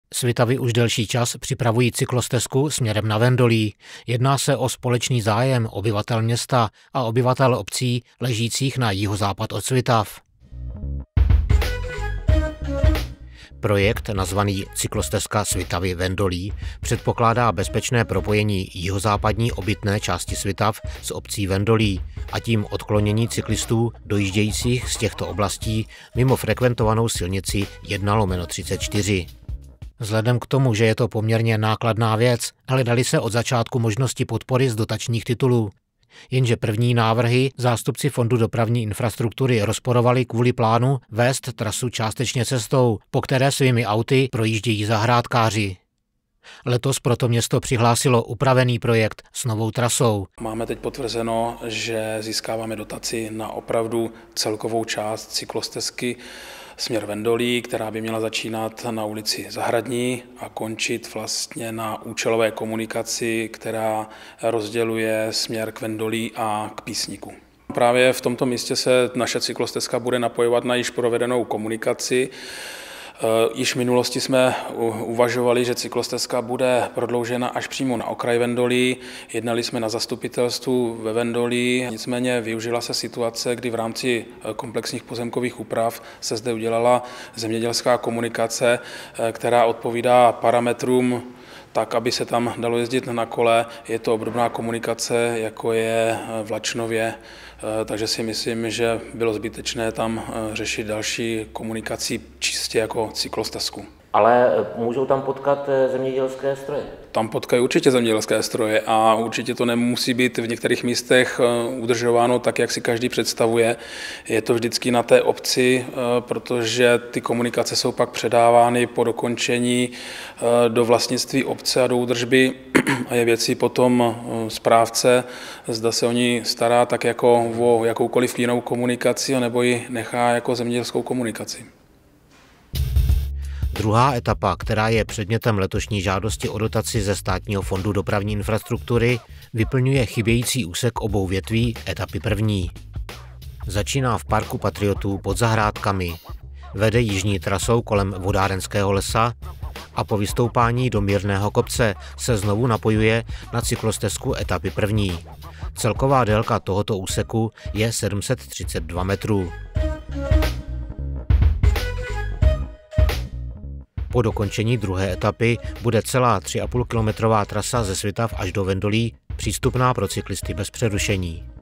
Svitavy už delší čas připravují cyklostezku směrem na Vendolí. Jedná se o společný zájem obyvatel města a obyvatel obcí ležících na jihozápad od Svitav. Projekt, nazvaný Cyklostezka Svitavy Vendolí, předpokládá bezpečné propojení jihozápadní obytné části Svitav s obcí Vendolí a tím odklonění cyklistů dojíždějících z těchto oblastí mimo frekventovanou silnici 1/34. Vzhledem k tomu, že je to poměrně nákladná věc, hledaly se od začátku možnosti podpory z dotačních titulů. Jenže první návrhy zástupci Fondu dopravní infrastruktury rozporovali kvůli plánu vést trasu částečně cestou, po které svými auty projíždějí zahrádkáři. Letos proto město přihlásilo upravený projekt s novou trasou. Máme teď potvrzeno, že získáváme dotaci na opravdu celkovou část cyklostezky směr Vendolí, která by měla začínat na ulici Zahradní a končit vlastně na účelové komunikaci, která rozděluje směr k Vendolí a k Písniku. Právě v tomto místě se naše cyklostezka bude napojovat na již provedenou komunikaci. Již v minulosti jsme uvažovali, že cyklostezka bude prodloužena až přímo na okraj Vendolí. Jednali jsme na zastupitelstvu ve Vendolí, nicméně využila se situace, kdy v rámci komplexních pozemkových úprav se zde udělala zemědělská komunikace, která odpovídá parametrům tak, aby se tam dalo jezdit na kole. Je to obdobná komunikace, jako je v Lačnově, takže si myslím, že bylo zbytečné tam řešit další komunikaci čistě jako cyklostezku. Ale můžou tam potkat zemědělské stroje? Tam potkají určitě zemědělské stroje a určitě to nemusí být v některých místech udržováno tak, jak si každý představuje. Je to vždycky na té obci, protože ty komunikace jsou pak předávány po dokončení do vlastnictví obce a do údržby a je věcí potom správce, zda se o ní stará tak jako o jakoukoliv jinou komunikaci, nebo ji nechá jako zemědělskou komunikaci. Druhá etapa, která je předmětem letošní žádosti o dotaci ze Státního fondu dopravní infrastruktury, vyplňuje chybějící úsek obou větví etapy první. Začíná v Parku patriotů pod zahrádkami, vede jižní trasou kolem Vodárenského lesa a po vystoupání do mírného kopce se znovu napojuje na cyklostezku etapy první. Celková délka tohoto úseku je 732 metrů. Po dokončení druhé etapy bude celá 3,5 kilometrová trasa ze Svitav až do Vendolí přístupná pro cyklisty bez přerušení.